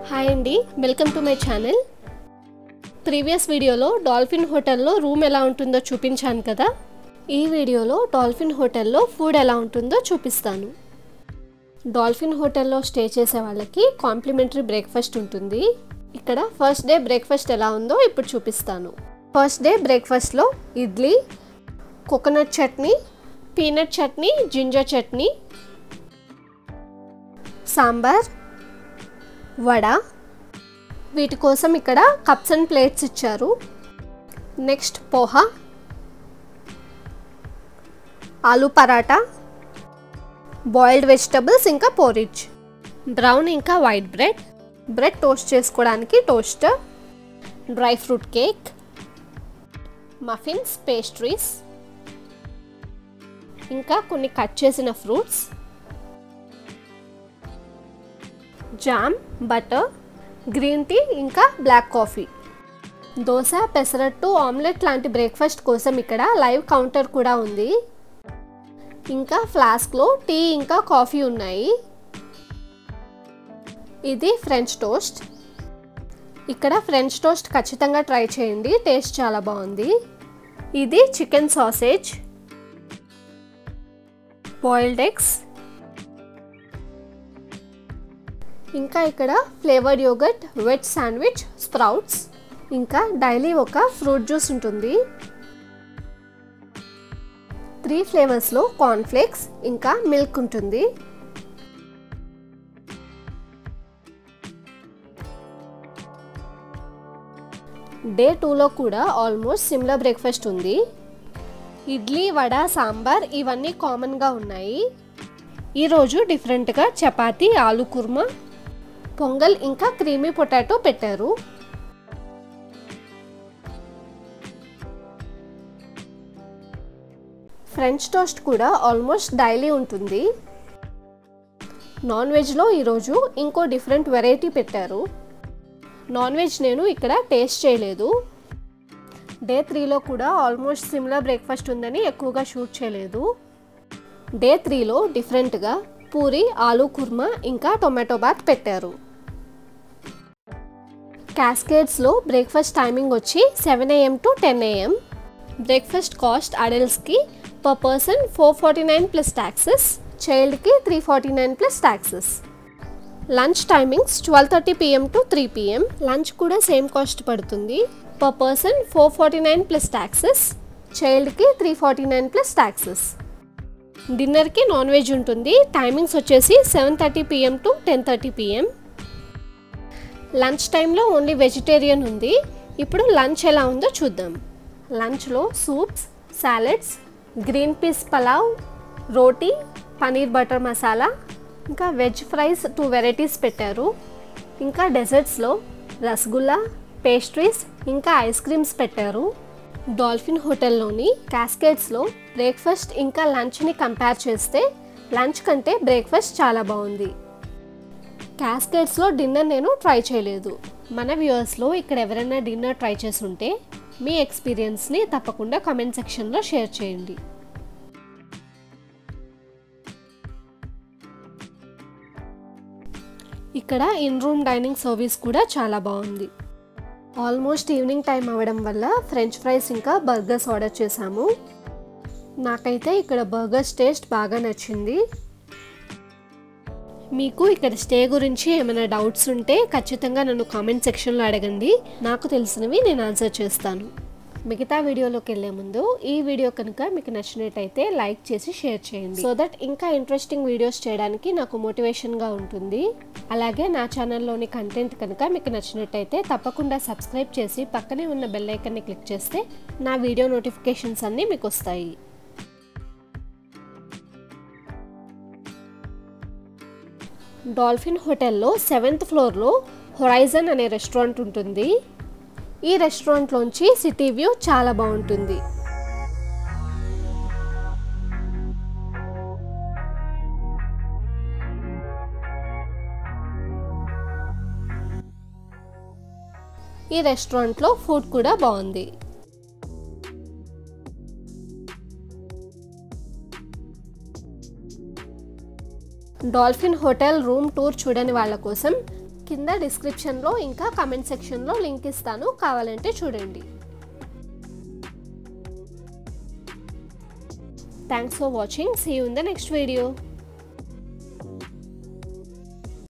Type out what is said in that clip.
Hi అండి, welcome to my channel. Previous వీడియోలో Dolphin హోటల్లో రూమ్ ఎలా ఉంటుందో చూపించాను కదా. ఈ వీడియోలో డాల్ఫిన్ హోటల్లో ఫుడ్ ఎలా ఉంటుందో చూపిస్తాను. డాల్ఫిన్ హోటల్లో స్టే చేసే వాళ్ళకి కాంప్లిమెంటరీ బ్రేక్ఫాస్ట్ ఉంటుంది. ఇక్కడ ఫస్ట్ డే బ్రేక్ఫాస్ట్ ఎలా ఉందో ఇప్పుడు చూపిస్తాను. ఫస్ట్ డే బ్రేక్ఫాస్ట్లో idli, coconut chutney, peanut chutney, ginger chutney, sambar, vada. వీటి కోసం ఇక్కడ కప్స్ అండ్ ప్లేట్స్ ఇచ్చారు. Next poha, aloo paratha, boiled vegetables, ఇంకా పోరిజ్, బ్రౌన్ ఇంకా వైట్ బ్రెడ్ టోస్ట్ చేసుకోవడానికి toaster, dry fruit cake, muffins, pastries, ఇంకా కొన్ని కట్ చేసిన fruits, jam, butter, green tea, ఇంకా black coffee. Dosa, pesarattu, omelette లాంటి బ్రేక్ఫాస్ట్ కోసం ఇక్కడ లైవ్ కౌంటర్ కూడా ఉంది. ఇంకా ఫ్లాస్క్లో టీ ఇంకా కాఫీ ఉన్నాయి. ఇది ఫ్రెంచ్ టోస్ట్. ఇక్కడ ఫ్రెంచ్ టోస్ట్ ఖచ్చితంగా ట్రై చేయండి, టేస్ట్ చాలా బాగుంది. ఇది చికెన్ సాసేజ్, బాయిల్డ్ ఎగ్స్, ఇంకా ఇక్కడ flavoured yogurt, veg sandwich, sprouts, ఇంకా డైలీ ఒక ఫ్రూట్ జ్యూస్ ఉంటుంది. 3 ఫ్లేవర్స్లో కార్న్ఫ్లేక్స్ ఇంకా మిల్క్ ఉంటుంది. డే 2లో కూడా ఆల్మోస్ట్ సిమిలర్ బ్రేక్ఫాస్ట్ ఉంది. ఇడ్లీ, వడ, సాంబార్ ఇవన్నీ కామన్గా ఉన్నాయి. ఈరోజు డిఫరెంట్గా చపాతీ, ఆలూ కుర్మా, పొంగల్ ఇంకా క్రీమీ పొటాటో పెట్టారు. ఫ్రెంచ్ టోస్ట్ కూడా ఆల్మోస్ట్ డైలీ ఉంటుంది. నాన్ వెజ్లో ఈరోజు ఇంకో డిఫరెంట్ వెరైటీ పెట్టారు. నాన్ వెజ్ నేను ఇక్కడ టేస్ట్ చేయలేదు. డే 3లో కూడా ఆల్మోస్ట్ సిమిలర్ బ్రేక్ఫాస్ట్ ఉందని ఎక్కువగా షూట్ చేయలేదు. డే 3లో డిఫరెంట్గా పూరి, ఆలూ కుర్మా ఇంకా టొమాటో బాత్ పెట్టారు. క్యాస్కేడ్స్లో బ్రేక్ఫాస్ట్ టైమింగ్ వచ్చి 7 AM to 10 AM. Breakfast cost అడల్ట్స్కి పర్ పర్సన్ 449 ప్లస్ ట్యాక్సెస్, చైల్డ్కి 349 plus taxes. Lunch timings 12:30 PM to 3 PM. Lunch కూడా సేమ్ కాస్ట్ పడుతుంది. పర్ పర్సన్ 449 ప్లస్ ట్యాక్సెస్, చైల్డ్కి 349 ప్లస్ ట్యాక్సెస్. డిన్నర్కి నాన్ వెజ్ ఉంటుంది. Timings వచ్చేసి 7:30 PM to 10:30 PM. లంచ్ టైంలో only vegetarian ఉంది. ఇప్పుడు లంచ్ ఎలా ఉందో చూద్దాం. లంచ్లో soups, salads, green peas pulao, roti, paneer butter masala, ఇంకా వెజ్ ఫ్రైస్ 2 వెరైటీస్ పెట్టారు. ఇంకా డెజర్ట్స్లో రసగుల్లా, పేస్ట్రీస్ ఇంకా ఐస్ క్రీమ్స్ పెట్టారు. డాల్ఫిన్ హోటల్లోని క్యాస్కేడ్స్లో బ్రేక్ఫాస్ట్ ఇంకా లంచ్ని కంపేర్ చేస్తే లంచ్ కంటే బ్రేక్ఫాస్ట్ చాలా బాగుంది. క్యాస్కేడ్స్లో డిన్నర్ నేను ట్రై చేయలేదు. మన వ్యూవర్స్లో ఇక్కడ ఎవరైనా డిన్నర్ ట్రై చేసి ఉంటే మీ ఎక్స్పీరియన్స్ని తప్పకుండా కామెంట్ సెక్షన్లో షేర్ చేయండి. ఇక్కడ ఇన్ రూమ్ డైనింగ్ సర్వీస్ కూడా చాలా బాగుంది. ఆల్మోస్ట్ ఈవినింగ్ టైం అవ్వడం వల్ల ఫ్రెంచ్ ఫ్రైస్ ఇంకా బర్గర్స్ ఆర్డర్ చేశాము. నాకైతే ఇక్కడ బర్గర్స్ టేస్ట్ బాగా నచ్చింది. మీకు ఇక్కడ స్టే గురించి ఏమైనా డౌట్స్ ఉంటే ఖచ్చితంగా నన్ను కామెంట్ సెక్షన్లో అడగండి. నాకు తెలిసినవి నేను ఆన్సర్ చేస్తాను. మిగతా వీడియోలోకి వెళ్ళే ముందు ఈ వీడియో కనుక మీకు నచ్చినట్టయితే లైక్ చేసి షేర్ చేయండి, సో దట్ ఇంకా ఇంట్రెస్టింగ్ వీడియోస్ చేయడానికి నాకు మోటివేషన్గా ఉంటుంది. అలాగే నా ఛానల్లోని కంటెంట్ కనుక మీకు నచ్చినట్టయితే తప్పకుండా సబ్స్క్రైబ్ చేసి పక్కనే ఉన్న బెల్ ఐకాన్ని క్లిక్ చేస్తే నా వీడియో నోటిఫికేషన్స్ అన్నీ మీకు వస్తాయి. డాల్ఫిన్ హోటల్లో 7th ఫ్లోర్లో హొరైజన్ అనే రెస్టారెంట్ ఉంటుంది. ఈ రెస్టారెంట్లోంచి సిటీ వ్యూ చాలా బాగుంటుంది. ఈ రెస్టారెంట్లో ఫుడ్ కూడా బాగుంది. డాల్ఫిన్ హోటల్ రూమ్ టూర్ చూడని వాళ్ళ కోసం కింద డిస్క్రిప్షన్లో ఇంకా కమెంట్ సెక్షన్లో లింక్ ఇస్తాను, కావాలంటే చూడండి. Thanks for watching. See you in the next video.